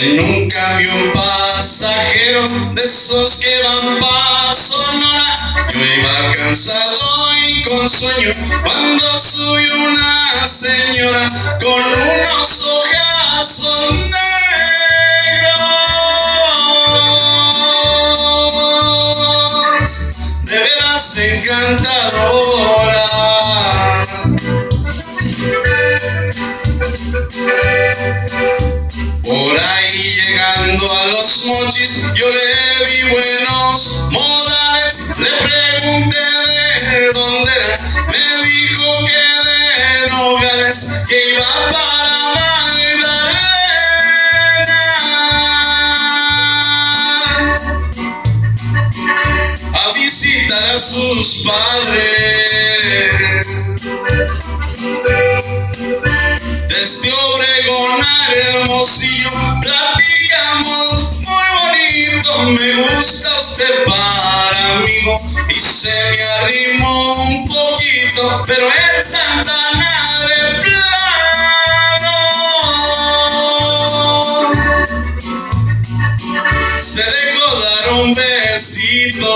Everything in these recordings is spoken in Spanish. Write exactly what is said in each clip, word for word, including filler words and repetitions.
En un camión pasajero de esos que van pa' Sonora, yo iba cansado y con sueño cuando subió una señora con unos ojazos negros, de veras encantadora. Por ahí llegando a Los Mochis yo le vi buenos modales, le pregunté de dónde era, me dijo que de Nogales, que iba para Magdalena a visitar a sus padres. Desde Obregón a Hermosillo platicamos muy bonito, me gusta usted para amigo, y se me arrimó un poquito, pero en Santana de plano se dejó dar un besito.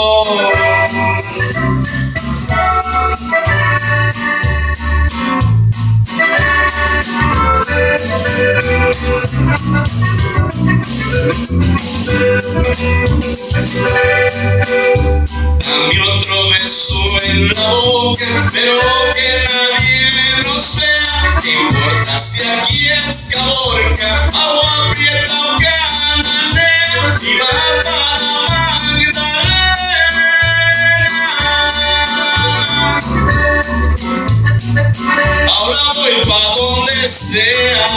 Dame otro beso en la boca, pero que nadie nos vea. ¿Qué importa si aquí es Caborca, Agua Prieta o Cananea? Y va para Magdalena. Ahora voy pa' donde sea.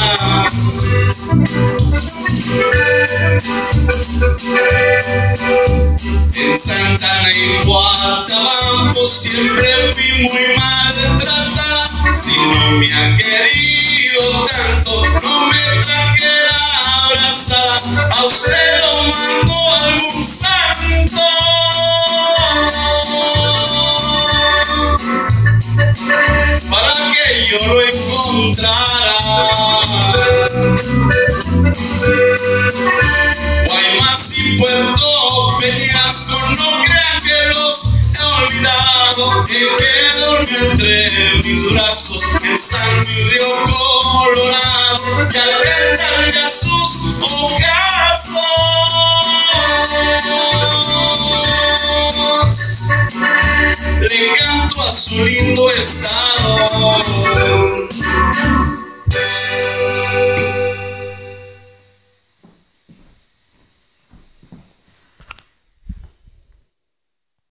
En Santana y Guatabampo siempre fui muy maltratada. Si no me han querido tanto, no me trajera abrazada. A usted lo mandó algún santo para que yo lo encontrara. Guaymas y Puerto Peñasco, no crean que los he olvidado, que que duerme entre mis brazos en San Luis Río Colorado, y al cantar ya sus ojazos le canto a su lindo estado.